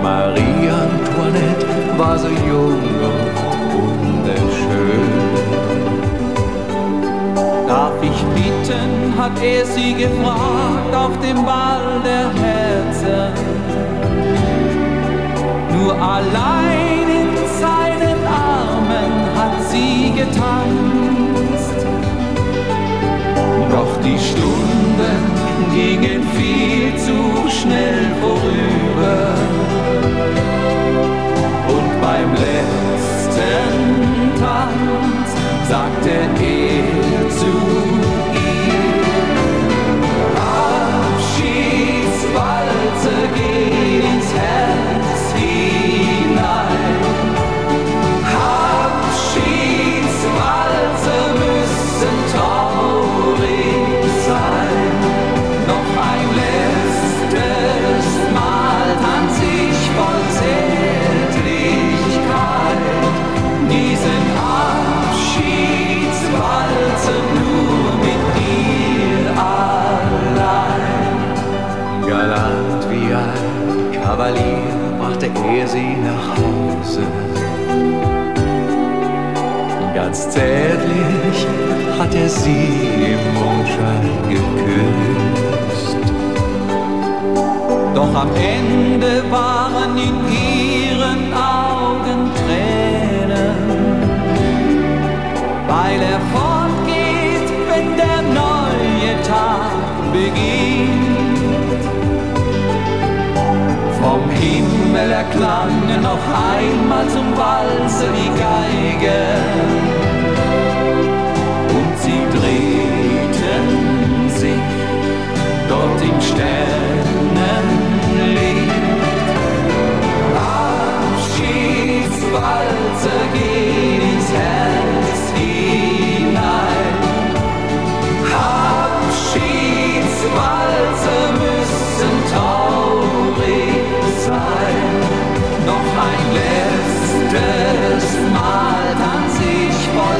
Marie Antoinette war so jung und wunderschön. Darf ich bitten, hat er sie gefragt, auf dem Ball der Herzen. Nur allein in seinen Armen hat sie getanzt. Doch die Stunden gingen viel zu schnell vorüber. Und beim letzten Tanz sagte er zu ihr: Abschiedswalze geht ins Herz hinein. Abschiedswalze müssen traurig sein. Noch ein letztes Mal tanz ich voll Zärtlichkeit diesen Abschiedswalze nur mit dir allein. Galant wie ein Kavalier brachte er sie nach Hause. Ganz zärtlich hat er sie im Mondschein geküsst. Doch am Ende waren in ihren Augen Tränen, weil er fortgeht, wenn der neue Tag beginnt. Vom Himmel erklangen noch einmal zum Walzer die Geigen, und sie drehten sich dort im Sternenlicht. Abschiedswalze geht ins Herz hinein. Abschiedswalze müssen traurig sein. Noch ein letztes Mal tanz ich voll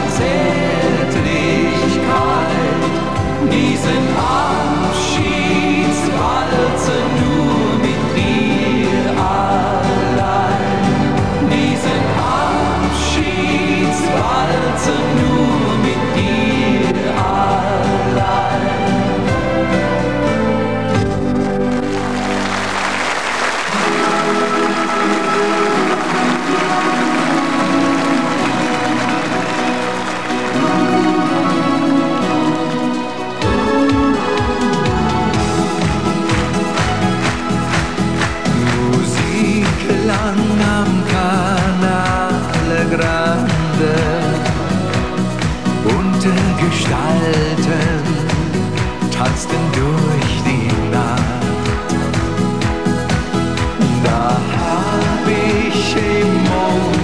Zärtlichkeit diesen Abschiedswalze nur mit dir allein. Diesen Abschiedswalze nur mit dir allein. Musik klang am Canale Grande, bunte Gestalten tanzten durch die Nacht. Da hab ich im Mond